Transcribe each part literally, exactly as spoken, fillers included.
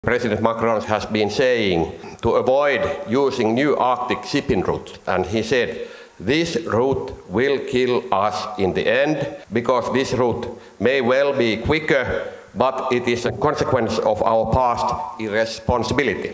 President Macron has been saying to avoid using new Arctic shipping route, and he said this route will kill us in the end because this route may well be quicker, but it is a consequence of our past irresponsibility.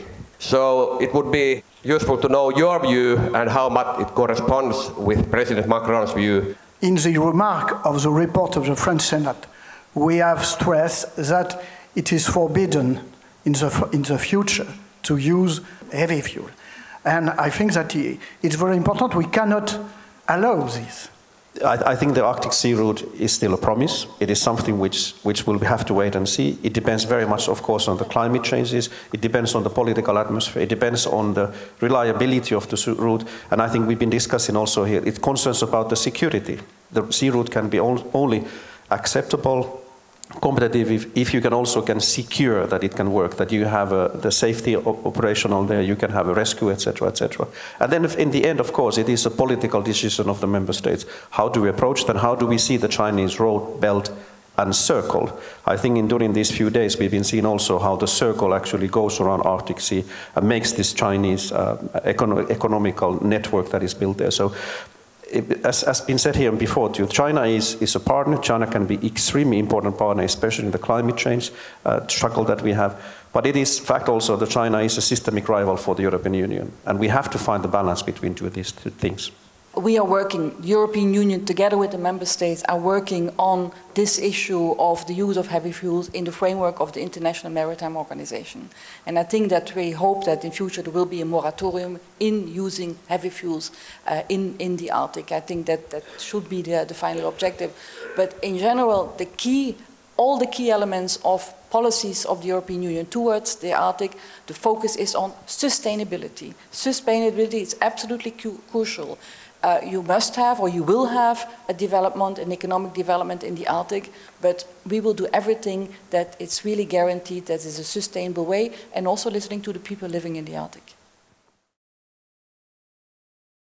So it would be useful to know your view and how much it corresponds with President Macron's view. In the remark of the report of the French Senate, we have stressed that it is forbidden in the, in the future to use heavy fuel. And I think that it's very important. We cannot allow this. I, I think the Arctic Sea route is still a promise. It is something which, which we'll have to wait and see. It depends very much, of course, on the climate changes. It depends on the political atmosphere. It depends on the reliability of the route. And I think we've been discussing also here, it concerns about the security. The sea route can be only acceptable, competitive if, if you can also can secure that it can work, that you have a, the safety operational there, you can have a rescue, et cetera, et cetera. And then if in the end, of course, it is a political decision of the member states. How do we approach that? How do we see the Chinese road, belt, and circle? I think in during these few days we've been seeing also how the circle actually goes around Arctic Sea and makes this Chinese uh, econo economical network that is built there. So. It, as has been said here before too, China is, is a partner. China can be extremely important partner, especially in the climate change uh, struggle that we have. But it is fact also that China is a systemic rival for the European Union. And we have to find the balance between two of these two things. We are working, the European Union together with the member states are working on this issue of the use of heavy fuels in the framework of the International Maritime Organization. And I think that we hope that in future there will be a moratorium in using heavy fuels uh, in, in the Arctic. I think that that should be the, the final objective. But in general, the key, all the key elements of policies of the European Union towards the Arctic, the focus is on sustainability. Sustainability is absolutely cu crucial. Uh, you must have, or you will have, a development, an economic development in the Arctic, but we will do everything that it's really guaranteed that it's a sustainable way, and also listening to the people living in the Arctic.